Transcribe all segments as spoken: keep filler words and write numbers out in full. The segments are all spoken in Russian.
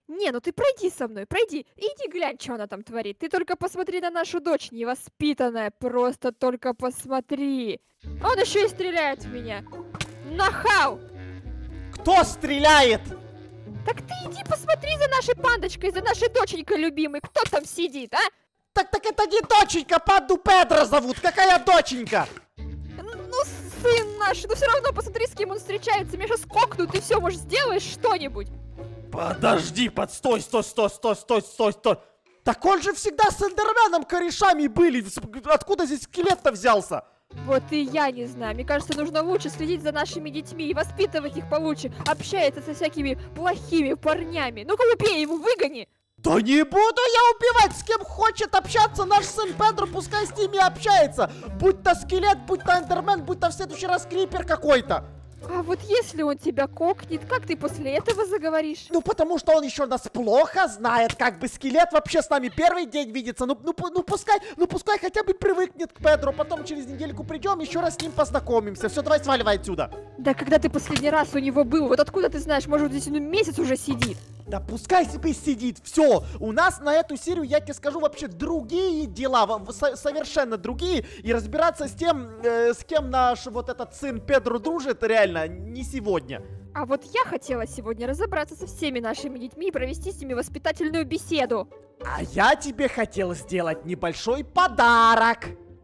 Не, ну ты пройди со мной, пройди. Иди глянь, что она там творит. Ты только посмотри на нашу дочь, невоспитанная. Просто только посмотри. Он еще и стреляет в меня. Нахал! Кто стреляет? Так ты иди посмотри за нашей пандочкой, за нашей доченькой любимой. Кто там сидит, а? Так, так это не доченька, Панду Педро зовут. Какая доченька? Ну, сын наш, но все равно посмотри, с кем он встречается. Меня сейчас кокнут, и все, может, сделаешь что-нибудь? Подожди, под стой, стой, стой, стой, стой, стой, стой. Так он же всегда с эндерменом корешами были. Откуда здесь скелет-то взялся? Вот и я не знаю. Мне кажется, нужно лучше следить за нашими детьми и воспитывать их получше. Общается со всякими плохими парнями. Ну-ка, убей его, выгони! Да не буду я убивать, с кем хочет общаться наш сын Педро, пускай с ними общается. Будь то скелет, будь то эндермен, будь то в следующий раз крипер какой-то. А вот если он тебя кокнет, как ты после этого заговоришь? Ну, потому что он еще нас плохо знает, как бы скелет вообще с нами первый день видится. Ну, ну, ну пускай, ну пускай хотя бы привыкнет к Педро, потом через недельку придем, еще раз с ним познакомимся. Все, давай сваливай отсюда. Да когда ты последний раз у него был? Вот откуда ты знаешь, может здесь он месяц уже сидит? Да пускай себе сидит, все. У нас на эту серию, я тебе скажу, вообще другие дела, со совершенно другие. И разбираться с тем, э, с кем наш вот этот сын Педро дружит, реально не сегодня. А вот я хотела сегодня разобраться со всеми нашими детьми и провести с ними воспитательную беседу. А я тебе хотел сделать небольшой подарок.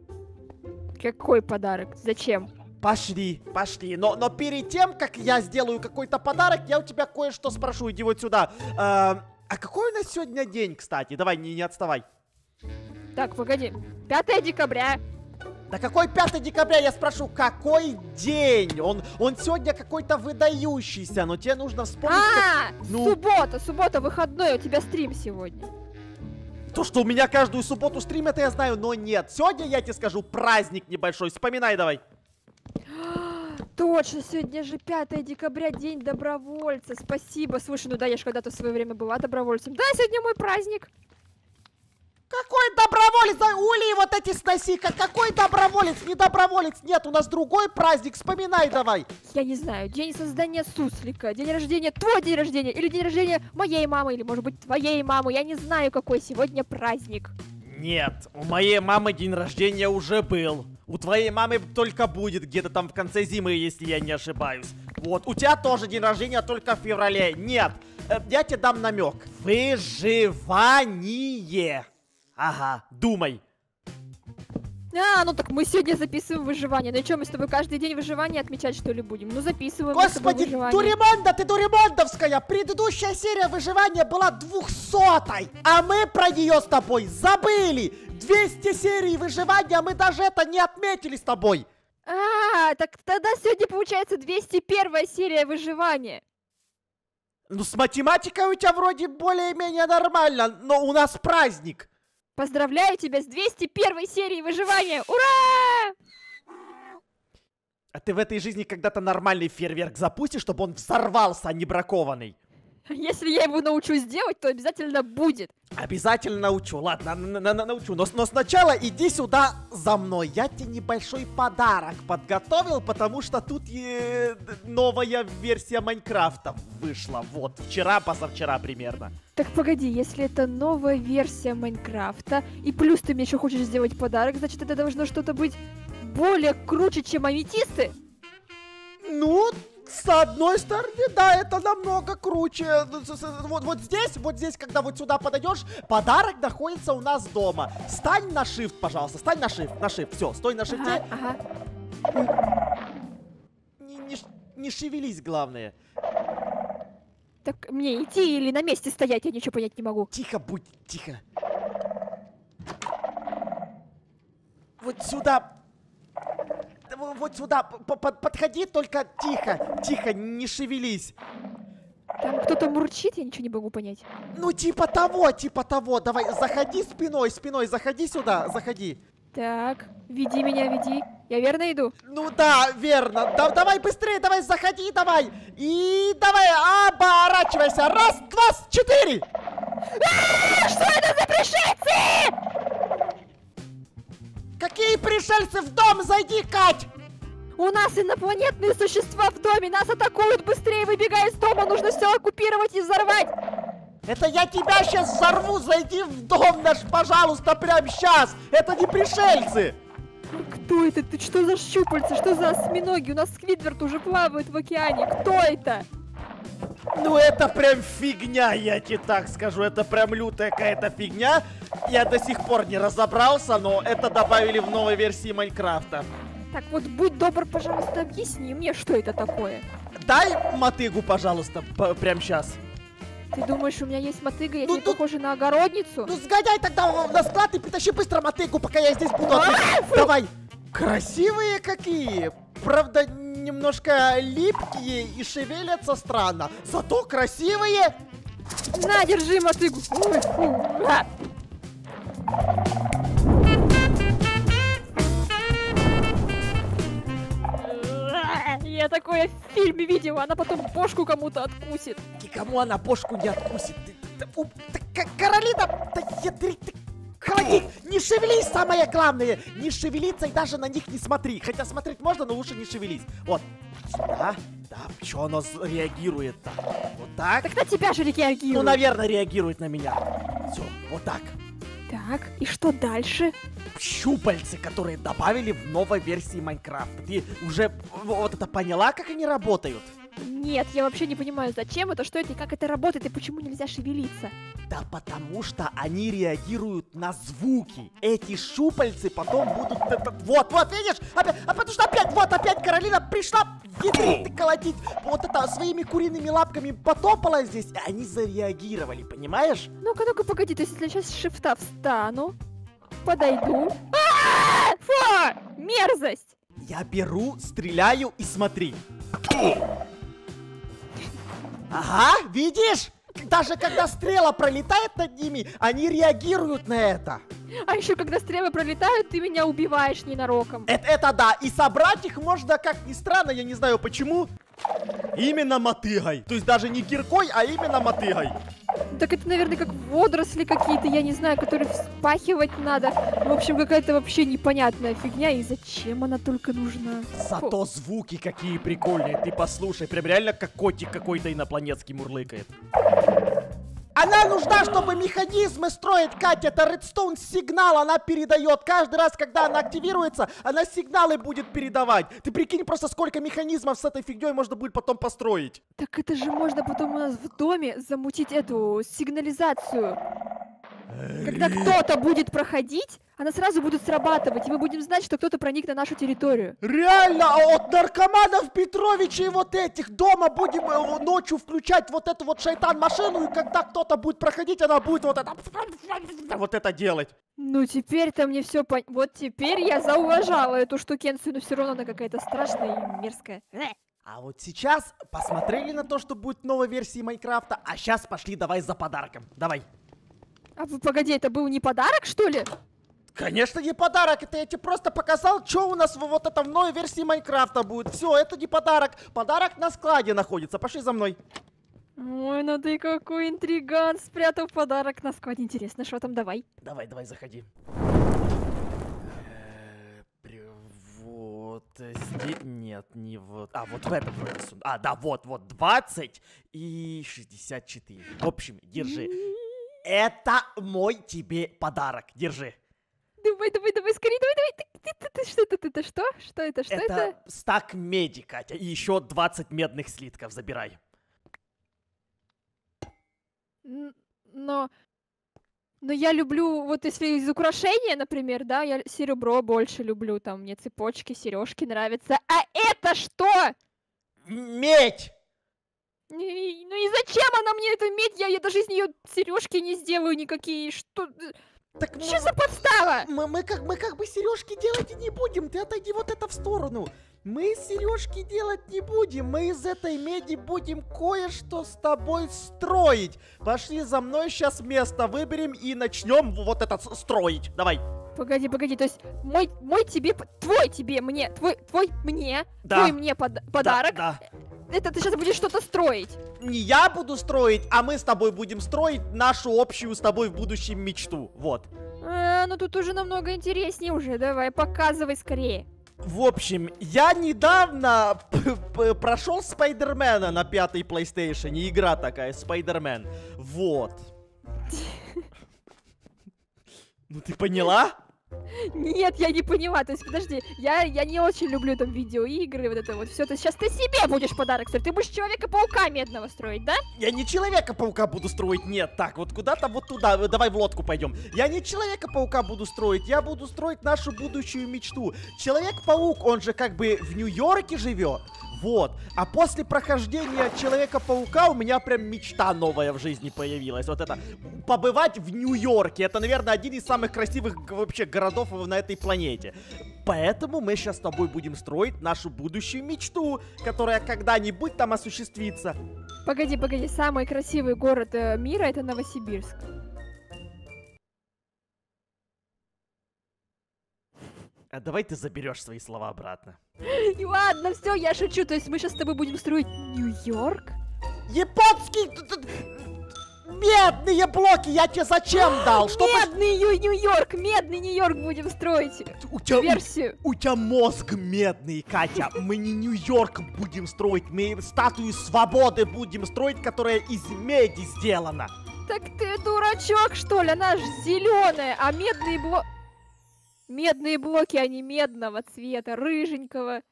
Какой подарок? Зачем? Пошли, пошли. Но, но перед тем, как я сделаю какой-то подарок, я у тебя кое-что спрошу. Иди вот сюда. А, а какой у нас сегодня день, кстати? Давай, не, не отставай. Так, погоди. пятое декабря. Да какой пятое декабря? Я спрошу, какой день? Он, он сегодня какой-то выдающийся, но тебе нужно вспомнить... А, как... ну... суббота, суббота, выходной, у тебя стрим сегодня. То, что у меня каждую субботу стрим, это я знаю, но нет. Сегодня, я тебе скажу, праздник небольшой. Вспоминай давай. Точно, сегодня же пятое декабря, день добровольца. Спасибо. Слушай, ну да, я же когда-то в свое время была добровольцем. Да, сегодня мой праздник. Какой доброволец? Да ули вот эти сноси. Какой доброволец? Не доброволец. Нет, у нас другой праздник. Вспоминай давай. Я не знаю, день создания суслика, день рождения, твой день рождения, или день рождения моей мамы, или может быть твоей мамы. Я не знаю, какой сегодня праздник. Нет, у моей мамы день рождения уже был. У твоей мамы только будет где-то там в конце зимы, если я не ошибаюсь. Вот, у тебя тоже день рождения только в феврале. Нет, э, я тебе дам намек. Выживание. Ага, думай. А, ну так мы сегодня записываем выживание. Ну и что, мы с тобой каждый день выживания отмечать, что ли, будем? Ну записываем. Господи, Дуримонда, ты Дуримондовская! Предыдущая серия выживания была двухсотой, а мы про нее с тобой забыли! двести серий выживания, мы даже это не отметили с тобой! А, так тогда сегодня получается двести первая серия выживания. Ну с математикой у тебя вроде более-менее нормально, но у нас праздник! Поздравляю тебя с двести первой серией выживания! Ура! А ты в этой жизни когда-то нормальный фейерверк запустишь, чтобы он взорвался, а не бракованный? Если я его научусь делать, то обязательно будет. Обязательно научу, ладно, на -на -на научу. Но, но сначала иди сюда за мной. Я тебе небольшой подарок подготовил, потому что тут э, новая версия Майнкрафта вышла. Вот, вчера, позавчера примерно. Так погоди, если это новая версия Майнкрафта, и плюс ты мне еще хочешь сделать подарок, значит это должно что-то быть более круче, чем аметисты? Ну... С одной стороны, да, это намного круче. Вот, вот здесь, вот здесь, когда вот сюда подойдешь, подарок находится у нас дома. Стань на shift, пожалуйста, стань на shift, на shift, все, стой на шифте. Ага, ага. Не, не, не шевелись, главное. Так мне идти или на месте стоять, я ничего понять не могу. Тихо будь, тихо. Вот сюда. Вот сюда, подходи, только тихо, тихо, не шевелись. Там кто-то мурчит, я ничего не могу понять. Ну, типа того, типа того. Давай, заходи спиной, спиной, заходи сюда, заходи. Так, веди меня, веди. Я верно иду? Ну да, верно. Да, давай быстрее, давай, заходи, давай. И давай, оборачивайся. Раз, два, четыре. А, что это за пришельцы? Какие пришельцы? В дом зайди, Кать! У нас инопланетные существа в доме, нас атакуют, быстрее выбегай из дома, нужно все оккупировать и взорвать! Это я тебя сейчас взорву, зайди в дом наш, пожалуйста, прямо сейчас. Это не пришельцы. Кто это? Ты что за щупальца? Что за осьминоги? У нас Сквидвард уже плавает в океане. Кто это? Ну это прям фигня, я тебе так скажу. Это прям лютая какая-то фигня. Я до сих пор не разобрался, но это добавили в новой версии Майнкрафта. Так вот, будь добр, пожалуйста, объясни мне, что это такое. Дай мотыгу, пожалуйста, прямо сейчас. Ты думаешь, у меня есть мотыга? Я Ну, тебе ну, похожа на огородницу? Ну сгоняй тогда на склад и притащи быстро мотыгу, пока я здесь буду. Давай. Красивые какие. Правда, немножко липкие и шевелятся странно. Зато красивые. На, держи мотыгу. Ой, фу. А. Я такое в фильме видела, она потом бошку кому-то откусит. Никому она бошку не откусит. Ты, ты, у, ты, Каролина, да ядри, ты, холодильник, не шевелись, самое главное. Не шевелиться и даже на них не смотри. Хотя смотреть можно, но лучше не шевелись. Вот, сюда, да, что оно реагирует-то? Вот так. Так на тебя же реагирует. Ну, наверное, реагирует на меня. Все, вот так. Так, и что дальше? Щупальцы, которые добавили в новой версии Майнкрафта. Ты уже вот это поняла, как они работают? Нет, я вообще не понимаю, зачем это, что это и как это работает, и почему нельзя шевелиться. Да потому что они реагируют на звуки. Эти щупальцы потом будут... Вот, вот, видишь? Опять, а потому что опять, вот, опять Каролина пришла ядрить ты колотить. Вот это своими куриными лапками потопала здесь, и они зареагировали, понимаешь? Ну-ка, ну-ка, погоди, то есть если я сейчас с шифта встану, подойду... А-а-а! Фу! Мерзость! Я беру, стреляю и смотри. Ага, видишь? Даже когда стрела пролетает над ними, они реагируют на это. А еще когда стрелы пролетают, ты меня убиваешь ненароком. Это, это да, и собрать их можно, как ни странно, я не знаю почему, именно мотыгой. То есть даже не киркой, а именно мотыгой. Так это, наверное, как водоросли какие-то, я не знаю, которые вспахивать надо. В общем, какая-то вообще непонятная фигня, и зачем она только нужна? Зато звуки какие прикольные, ты послушай, прям реально как котик какой-то инопланетский мурлыкает. Она нужна, чтобы механизмы строить, Катя. Это редстоун сигнал, она передает. Каждый раз, когда она активируется, она сигналы будет передавать. Ты прикинь просто, сколько механизмов с этой фигней можно будет потом построить. Так это же можно потом у нас в доме замутить эту сигнализацию. Когда кто-то будет проходить, она сразу будет срабатывать, и мы будем знать, что кто-то проник на нашу территорию. Реально, а от наркоманов Петровича и вот этих дома будем э, ночью включать вот эту вот шайтан-машину, и когда кто-то будет проходить, она будет вот это... Вот это делать. Ну теперь-то мне все пон... Вот теперь я зауважала эту штукенцию, но все равно она какая-то страшная и мерзкая. А вот сейчас посмотрели на то, что будет в новой версии Майнкрафта, а сейчас пошли давай за подарком. Давай. А вы, погоди, это был не подарок, что ли? Конечно, не подарок, это я тебе просто показал, что у нас в вот этом новой версии Майнкрафта будет. Все, это не подарок, подарок на складе находится, пошли за мной. Ой, ну ты какой интриган, спрятал подарок на складе. Интересно, что там, давай. Давай, давай, заходи. Вот здесь, нет, не вот, а вот в этом вроде сундук. А, да, вот, вот, двадцать и шестьдесят четыре. В общем, держи. Это мой тебе подарок, держи. Давай, давай, давай, скорее, давай, давай. Ты, ты, ты, ты, что это, ты, это что? Что это, что это? Это стак меди, Катя, и еще двадцать медных слитков, забирай. Но... Но я люблю, вот если из украшения, например, да, я серебро больше люблю, там мне цепочки, сережки нравятся. А это что? Медь! Ну и зачем она мне, эта медь? Я, я даже из нее сережки не сделаю никакие. Что? Так что мы, за подстава? Мы, мы, как, мы как бы сережки делать и не будем. Ты отойди вот это в сторону. Мы сережки делать не будем. Мы из этой меди будем кое-что с тобой строить. Пошли за мной, сейчас место выберем и начнем вот это строить. Давай. Погоди, погоди, то есть мой, мой тебе, твой тебе мне, твой, твой мне, да. твой мне под, подарок. Да, да. Это ты сейчас будешь что-то строить. Не я буду строить, а мы с тобой будем строить нашу общую с тобой в будущем мечту. Вот. А, ну тут уже намного интереснее уже. Давай, показывай скорее. В общем, я недавно прошел Спайдермена на пятой PlayStation. Игра такая, Спайдермен. Вот. Ну ты поняла? Нет, я не поняла. То есть, подожди, я, я не очень люблю там видеоигры, вот это вот все. То сейчас ты себе будешь подарок строить. Ты будешь Человека-паука медного строить, да? Я не Человека-паука буду строить, нет. Так, вот куда-то вот туда, давай в лодку пойдем. Я не Человека-паука буду строить, я буду строить нашу будущую мечту. Человек-паук, он же как бы в Нью-Йорке живет. Вот. А после прохождения Человека-паука у меня прям мечта новая в жизни появилась. Вот это. Побывать в Нью-Йорке. Это, наверное, один из самых красивых вообще городов на этой планете. Поэтому мы сейчас с тобой будем строить нашу будущую мечту, которая когда-нибудь там осуществится. Погоди, погоди. Самый красивый город э, мира — это Новосибирск. А давай ты заберешь свои слова обратно. И ладно, все, я шучу. То есть мы сейчас с тобой будем строить Нью-Йорк? Японский... Медные блоки я тебе зачем дал? Чтобы... Медный Нью-Йорк, медный Нью-Йорк будем строить. У тебя, версию. У, у тебя мозг медный, Катя. Мы не Нью-Йорк будем строить, мы статую свободы будем строить, которая из меди сделана. Так ты дурачок, что ли? Она же зеленая, а медные блоки... Медные блоки, они медного цвета, рыженького.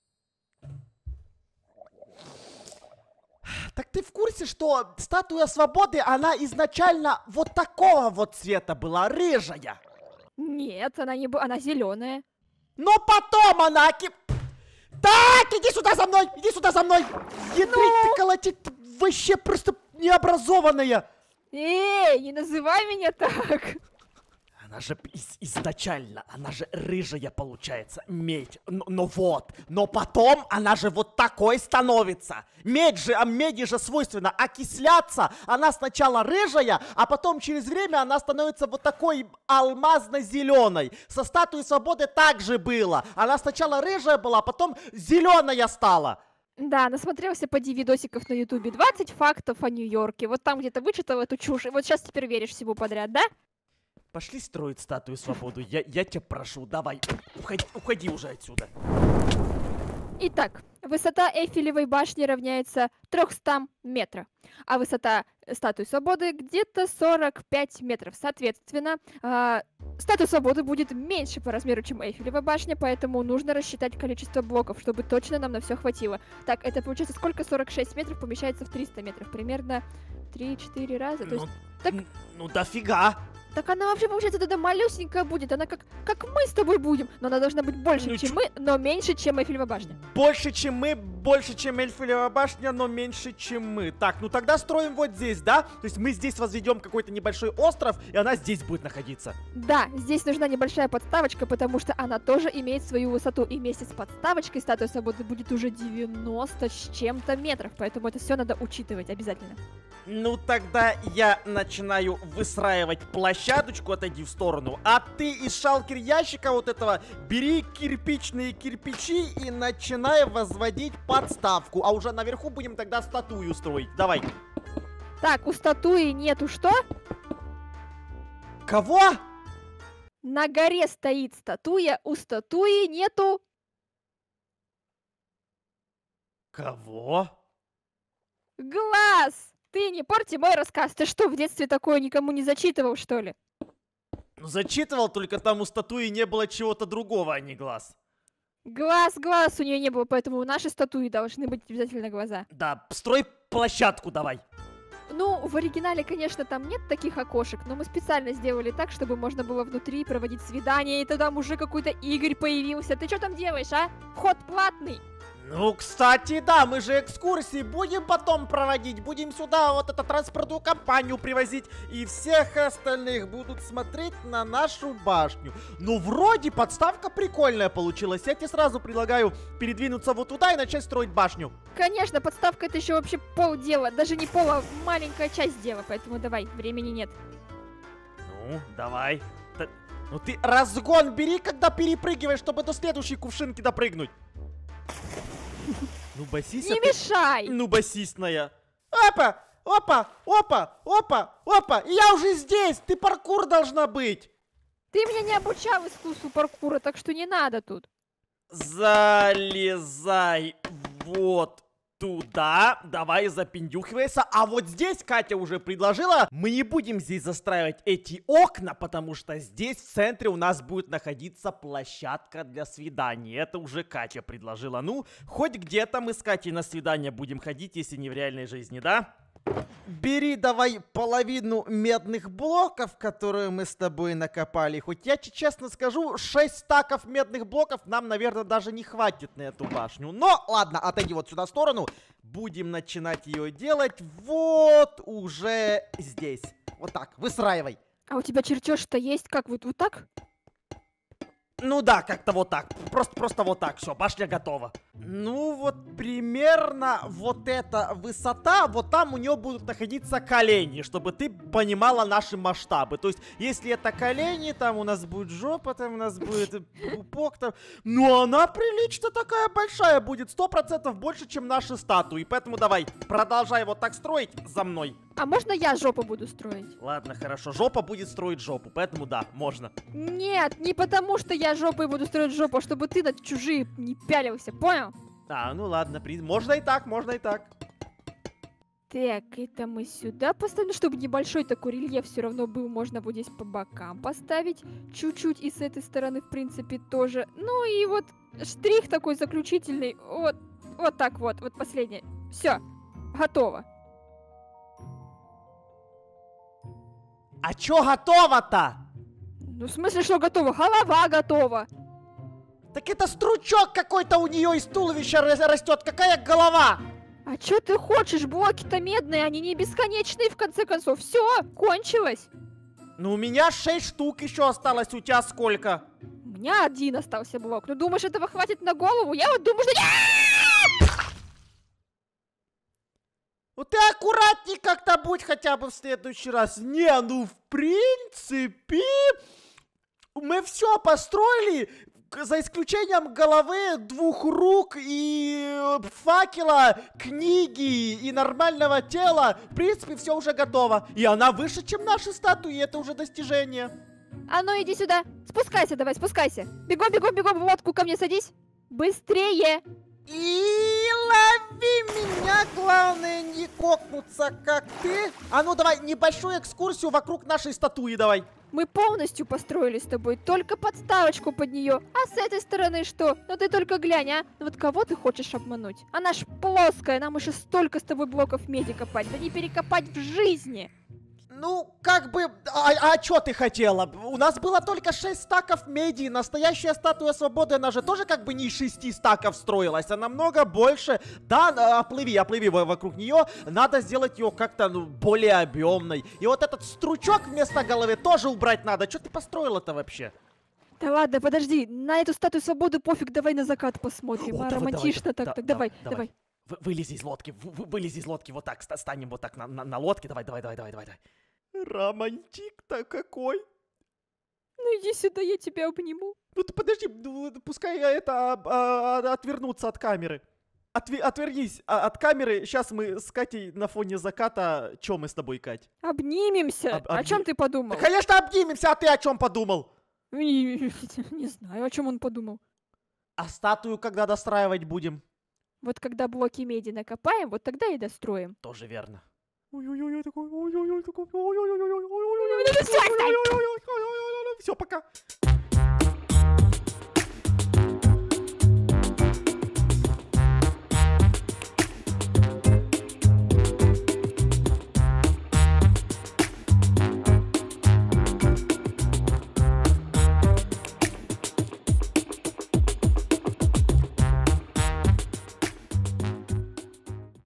Так ты в курсе, что статуя свободы, она изначально вот такого вот цвета была, рыжая? Нет, она не была, она зеленая. Но потом она... Так, иди сюда за мной, иди сюда за мной. Ядрить ну? ты колотить, вообще просто необразованная. Эй, не называй меня так. Она же из изначально, она же рыжая получается, медь. Но, но вот, но потом она же вот такой становится. Медь же, а меди же свойственно окисляться. Она сначала рыжая, а потом через время она становится вот такой алмазно-зеленой. Со статуей свободы так же было. Она сначала рыжая была, потом зеленая стала. Да, насмотрелся поди видосиков на ютубе. двадцать фактов о Нью-Йорке. Вот там где-то вычитал эту чушь. И вот сейчас теперь веришь всему подряд, да? Пошли строить статую свободы. Я, я тебя прошу, давай, уходи, уходи уже отсюда. Итак, высота Эйфелевой башни равняется трёхстам метрам, а высота статуи свободы где-то сорок пять метров. Соответственно, э, статуя свободы будет меньше по размеру, чем Эйфелева башня, поэтому нужно рассчитать количество блоков, чтобы точно нам на все хватило. Так, это получается сколько? сорок шесть метров помещается в триста метров. Примерно три-четыре раза. То есть, ну, так... ну дофига. Так она вообще, получается, тогда малюсенькая будет. Она как, как мы с тобой будем. Но она должна быть больше, ну, чем чё? мы, но меньше, чем Эйфелева башня. Больше, чем мы, больше, чем Эйфелева башня, но меньше, чем мы. Так, ну тогда строим вот здесь, да? То есть мы здесь возведем какой-то небольшой остров, и она здесь будет находиться. Да, здесь нужна небольшая подставочка, потому что она тоже имеет свою высоту. И вместе с подставочкой статуя свободы будет уже девяносто с чем-то метров. Поэтому это все надо учитывать обязательно. Ну тогда я начинаю выстраивать площадочку, отойди в сторону. А ты из шалкер ящика вот этого бери кирпичные кирпичи и начинай возводить подставку. А уже наверху будем тогда статую строить. Давай. Так, у статуи нету что? Кого? На горе стоит статуя, у статуи нету... Кого? Глаз! Ты не порти мой рассказ. Ты что, в детстве такое никому не зачитывал, что ли? Ну, зачитывал, только там у статуи не было чего-то другого, а не глаз. Глаз, глаз у нее не было, поэтому у нашей статуи должны быть обязательно глаза. Да, строй площадку давай. Ну, в оригинале, конечно, там нет таких окошек, но мы специально сделали так, чтобы можно было внутри проводить свидания, и тогда уже какой-то Игорь появился. Ты что там делаешь, а? Вход платный. Ну, кстати, да, мы же экскурсии будем потом проводить. Будем сюда вот эту транспортную компанию привозить. И всех остальных будут смотреть на нашу башню. Ну, вроде подставка прикольная получилась. Я тебе сразу предлагаю передвинуться вот туда и начать строить башню. Конечно, подставка это еще вообще полдела. Даже не пол, а маленькая часть дела. Поэтому давай, времени нет. Ну, давай. Т- ну ты разгон бери, когда перепрыгиваешь, чтобы до следующей кувшинки допрыгнуть. Ну, басися. Не ты... мешай! Ну, басистная. Опа! Опа! Опа! Опа! Опа! Я уже здесь! Ты паркур должна быть! Ты меня не обучал искусству паркура, так что не надо тут. Залезай вот туда, давай запиндюхивайся. А вот здесь Катя уже предложила, мы не будем здесь застраивать эти окна, потому что здесь в центре у нас будет находиться площадка для свиданий. Это уже Катя предложила. Ну, хоть где-то мы с Катей на свидание будем ходить, если не в реальной жизни, да? Бери давай половину медных блоков, которые мы с тобой накопали. Хоть я тебе честно скажу, шесть стаков медных блоков нам, наверное, даже не хватит на эту башню. Но ладно, отойди вот сюда в сторону. Будем начинать ее делать вот уже здесь. Вот так, выстраивай. А у тебя чертеж-то есть как? Вот, вот так? Ну да, как-то вот так. Просто, просто вот так. Все, башня готова. Ну вот примерно вот эта высота, вот там у нее будут находиться колени, чтобы ты понимала наши масштабы. То есть, если это колени, там у нас будет жопа, там у нас будет пупок, там. Но она прилично такая большая будет, сто процентов больше, чем наши статуи. Поэтому давай, продолжай вот так строить за мной. А можно я жопу буду строить? Ладно, хорошо. Жопа будет строить жопу, поэтому да, можно. Нет, не потому что я жопой буду строить жопу, а чтобы ты на чужие не пялился, понял? А, ну ладно, при... можно и так, можно и так. Так, это мы сюда поставим, чтобы небольшой такой рельеф все равно был, можно вот здесь по бокам поставить, чуть-чуть, и с этой стороны, в принципе, тоже. Ну и вот штрих такой заключительный, вот, вот так вот, вот последнее. Все, готово. А чё готово-то? Ну, в смысле, что готово? Голова готова. Так это стручок какой-то у нее из туловища растет. Какая голова? А чё ты хочешь? Блоки-то медные, они не бесконечные, в конце концов. Все, кончилось. Ну, у меня шесть штук еще осталось. У тебя сколько? У меня один остался блок. Ну, думаешь, этого хватит на голову? Я вот думаю, что... Ну ты аккуратней как-то будь хотя бы в следующий раз. Не, ну в принципе мы все построили, за исключением головы, двух рук и факела, книги и нормального тела. В принципе, все уже готово. И она выше, чем наши статуи, это уже достижение. А ну иди сюда. Спускайся давай, спускайся. Бегом, бегом, бегом в лодку, ко мне садись. Быстрее. И лови меня, главное не кокнуться, как ты. А ну давай небольшую экскурсию вокруг нашей статуи давай. Мы полностью построили с тобой, только подставочку под нее. А с этой стороны что? Ну ты только глянь, а? Ну вот кого ты хочешь обмануть? Она ж плоская, нам еще столько с тобой блоков меди копать, да не перекопать в жизни. Ну, как бы, а, а что ты хотела? У нас было только шесть стаков меди, настоящая статуя свободы, она же тоже как бы не из шести стаков строилась, а намного больше. Да, оплыви, оплыви вокруг нее, надо сделать ее как-то ну, более объемной. И вот этот стручок вместо головы тоже убрать надо. Что ты построила-то вообще? Да ладно, подожди, на эту статую свободы пофиг, давай на закат посмотрим. О, а, давай, романтично давай, так, так, да, давай, давай. давай. Вы, вылези из лодки, вы, вылези из лодки, вот так, станем вот так на, на, на лодке, давай, давай, давай, давай, давай. Романтик-то какой. Ну иди сюда, я тебя обниму. Ну ты подожди, ну, пускай это а, а, отвернуться от камеры. Отве, отвернись а, от камеры. Сейчас мы с Катей на фоне заката. Чё мы с тобой, Кать? Обнимемся. Об, О обни... чем ты подумал? Да, конечно, обнимемся, а ты о чем подумал? Не, не знаю, о чем он подумал. А статую когда достраивать будем? Вот когда блоки меди накопаем, вот тогда и достроим. Тоже верно. Все, Все, пока.